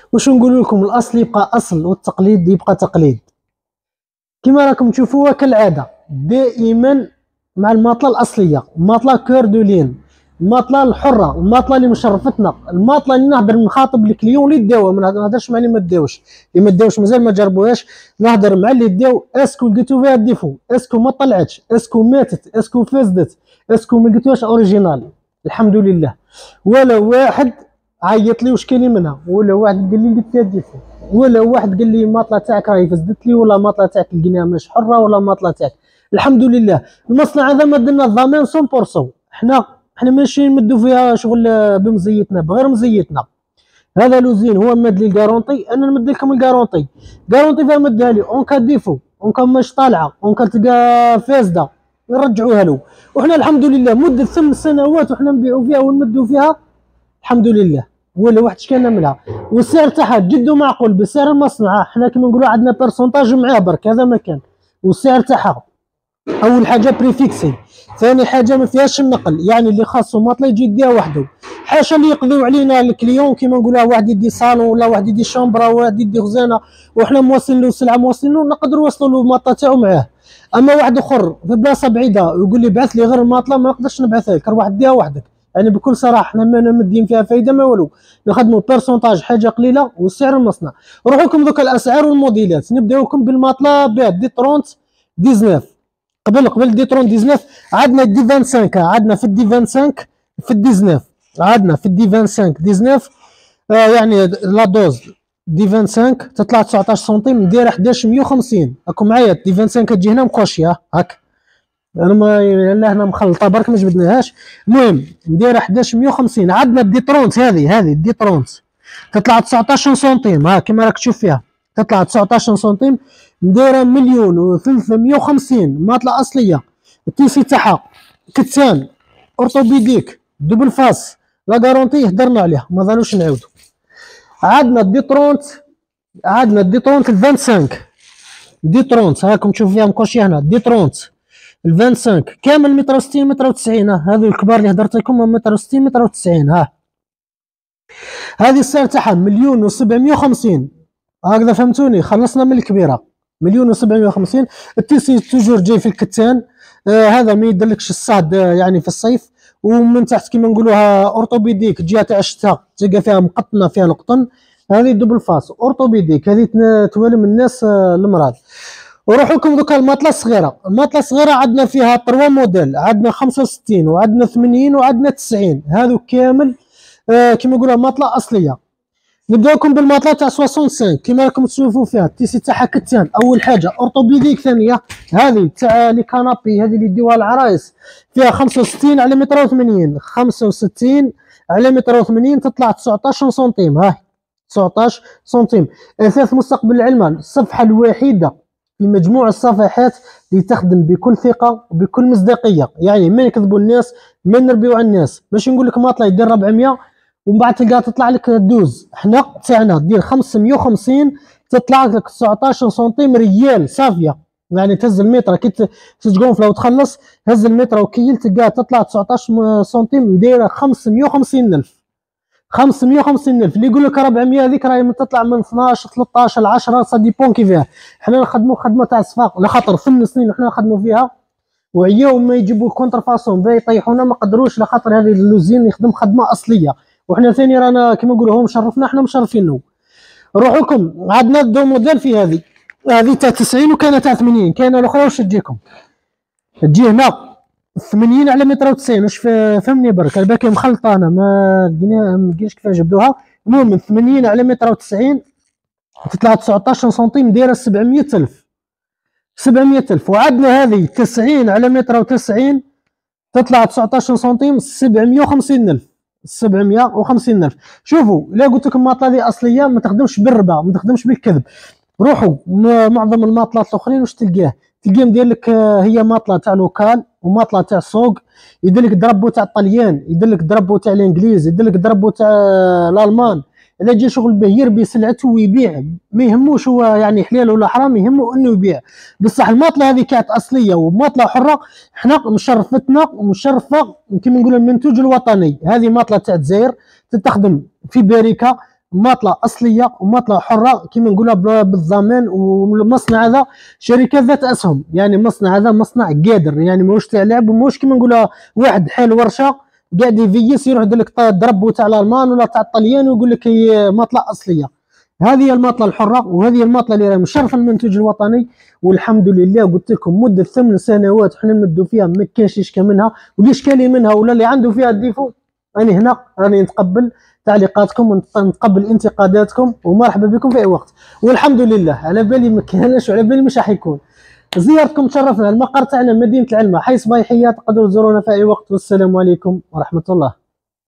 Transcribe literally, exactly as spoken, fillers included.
واش نقول لكم، الاصل يبقى اصل والتقليد يبقى تقليد. كما راكم تشوفوها كالعاده دائما مع الماطله الاصليه، الماطله كور دو لين، الماطله الحره، الماطله اللي مشرفتنا، الماطله اللي نهضر نخاطب الكليون اللي داوها، ما نهضرش مع اللي ما داوش، اللي ما داوش مازال ما جربوهاش، نهضر مع اللي داو. اسكو لقيتو فيها الديفو؟ اسكو ما طلعتش؟ اسكو ماتت؟ اسكو فسدت؟ اسكو ما لقيتوهاش اوريجينال؟ الحمد لله. ولا واحد عيط لي واش كاين منها، ولا واحد قال لي لقيت فيها الديفو، ولا واحد قال لي الماطله تاعك راهي فسدت لي، ولا الماطله تاعك لقيناها مش حره، ولا الماطله تاعك. الحمد لله. المصنع هذا ما درنا الضمان مية بالمية. حنا حنا ماشي نمدو فيها شغل بمزيتنا، بغير مزيتنا. هذا لوزين هو مد لي الكارونتي، انا نمد لكم الكارونتي. كارونتي فيها مدها لي اون كا ديفو، اون كا مش طالعه، اون كا تلقى فاسده نرجعوها له. وحنا الحمد لله مده ثمان سنوات وحنا نبيعوا فيها ونمدوا فيها الحمد لله، ولا واحد شكانا منها. والسعر تاعها جد معقول بسعر المصنع. حنا كيما نقولوا عندنا بيرسونتاج معاه برك، هذا ما كان. والسعر تاعها اول حاجه بريفيكسي، ثاني حاجه ما فيهاش النقل، يعني اللي خاصو ماطله يجي يديها وحده. حاشا اللي يقضيو علينا الكليون كيما نقولوها، واحد يدي صالون ولا واحد يدي شومبرا ولا واحد يدي خزانه وحنا موصلين له السلعه، موصلين له، نقدروا نوصلوا له الماطله تاعو معاه. اما واحد اخر في بلاصه بعيده ويقول لي بعث لي غير الماطله، ما نقدرش نبعثها لك، روح ديها وحدك. يعني بكل صراحه حنا ما مدين فيها فايده ما والو، نخدموا بيرسونتاج حاجه قليله والسعر المصنع. روحوا لكم دوك الاسعار والموديلات. نبداوكم بالماطله بيت دي ثلاثين تسعطاش. قبل قبل دي ثلاثين تسعطاش عندنا دي خمسة وعشرين، عندنا في الدي خمسة وعشرين في الدي تسعطاش، عندنا في الدي خمسة وعشرين تسعطاش. آه يعني لا دوز دي خمسة وعشرين تطلع تسعطاش سنتيم، ندير حداش مية وخمسين. راكم معايا؟ دي خمسة وعشرين كتجي هنا مقوشيه هاك، انا ما لا هنا مخلطه برك ما جبدناهاش. المهم ندير حداش مية وخمسين. عندنا دي ثلاثين، هذه هذه دي ثلاثين تطلع تسعطاش سنتيم، ها كيما راك تشوف فيها تطلع تسعطاش سنتيم. نديرها مليون وثلاثمية وخمسين ماطله اصليه، التيسي تاعها كتان اورتوبيديك دوبل فاس، لا غارونتي هدرنا عليها ما ظلوش نعاودو. عندنا دي ثلاثين، عندنا دي ثلاثين ال خمسة وعشرين، دي ثلاثين هاكم تشوف فيها مقوشيه هنا، دي ثلاثين ال خمسة وعشرين كامل متر وستين متر وتسعين. هذو الكبار اللي هدرت لكم متر وستين متر وتسعين. ها هذه السعر تاعها مليون وسبعمية وخمسين، هكذا فهمتوني؟ خلصنا من الكبيره مليون وسبعمية وخمسين. التيسي توجور جاي في الكتان، آه هذا ما يدلكش الصهد آه يعني في الصيف. ومن تحت كيما نقولوها اورتوبيديك، الجهه تاع الشتاء تلقى فيها مقطنه فيها القطن. هذه دوبل فاس اورتوبيديك، هذه توالم الناس آه المرض. وروحوا لكم دوكا الماطله الصغيره. الماطله الصغيره عندنا فيها ثلاثة موديل، عندنا خمسة وستين وعندنا ثمانين وعندنا تسعين. هذو كامل آه كيما نقولوها ماطله اصليه. نبداوكم بالماطله تاع خمسة وستين كيما راكم تشوفوا فيها، التيسي تاعها كتان اول حاجه، اورتوبيديك ثانيه. هذه تاع لي كانابي، هذه اللي يديوها العرايس، فيها خمسة وستين على متر وثمانين، خمسة وستين على متر وثمانين تطلع تسعطاش سنتيم. ها تسعطاش سنتيم. اثاث مستقبل العلمان، الصفحه الوحيده في مجموع الصفحات اللي تخدم بكل ثقه وبكل مصداقيه، يعني ما نكذبوا الناس، ما نربيو على الناس. ماشي نقول لك ماطله يدير أربعمية ومن بعد تلقى تطلع لك دوز. حنا تاعنا دير خمسمية وخمسين تطلع لك تسعطاش سنتيم ريال صافيه. يعني تهز المتر كي تجونفلا وتخلص، هز المتر وكيل تلقى تطلع تسعطاش سنتيم دايره خمسمية وخمسين ألف. خمسمية وخمسين ألف اللي يقول لك أربعمية هذيك راهي تطلع من اثناش ثلاثطاش عشرة، سا ديبون كيفاه. حنا نخدموا خدمه تاع صفاق لخاطر ثمان سنين وحنا نخدموا فيها، وعياو ما يجيبوا كونتر فاسون باي يطيحونا ما قدروش، لخاطر هذه اللوزين يخدم خدمه اصليه. وحنا ثاني رانا كيما نقولوا هو مشرفنا احنا مشرفينه. روحوا لكم عندنا دو موديل في هذه، هذه تاع تسعين وكاينه تاع ثمانين، كاينه الاخرى واش تجيكم تجي هنا ثمانين على متر وتسعين. واش فهمني برك الباكي مخلطه انا ما لقينا ما لقيتش كيفاش جبدوها. المهم ثمانين على متر وتسعين تطلع تسعطاش سنتيم دايره سبعمية ألف، سبعمية ألف. وعندنا هذه تسعين على متر وتسعين تطلع تسعطاش سنتيم سبعمية وخمسين ألف، سبعمية وخمسين ألف. شوفوا الا قلت لكم الماطله هذه اصليه ما تخدمش بالربا، ما تخدمش بالكذب. روحوا معظم الماطلات الاخرين واش تلقاه؟ تلقاه مدير لك هي ماطله تاع لوكال وماطله تاع سوق، يدير لك دربو تاع الطليان، يدير لك دربو تاع الانجليز، يدير لك دربو تاع الالمان. الا جا شغل به يربي سلعته ويبيع، ما يهموش هو يعني حلال ولا حرام، يهمه انه يبيع. بصح الماطله هذه كانت اصليه وماطله حره، حنا مشرفتنا ومشرفه كيما نقولوا المنتوج الوطني. هذه ماطله تاع الجزائر تتخدم في باريكا، ماطله اصليه وماطله حره كما نقولها بالضمان. والمصنع هذا شركه ذات اسهم، يعني مصنع هذا مصنع قادر، يعني ماهوش تاع لعب وماهوش كما نقولها واحد حال ورشه قاعد يفيس يروح يدير لك ضربو تاع الالمان ولا تاع الطليان ويقول لك هي ماطله اصليه. هذه هي الماطله الحره، وهذه هي الماطله اللي راهي مشرفه المنتوج الوطني. والحمد لله قلت لكم مده ثمان سنوات حنا نمدوا فيها، ما كانش اشكال منها، واللي اشكالي منها ولا اللي عنده فيها الديفو راني هنا، راني نتقبل تعليقاتكم ونتقبل انتقاداتكم، ومرحبا بكم في اي وقت. والحمد لله على بالي ما كانش وعلى بالي مش راح يكون. زيارتكم تشرفنا. المقر تاعنا مدينه العلمه حي صبايحيه، تقدروا تزورونا في اي وقت. والسلام عليكم ورحمه الله.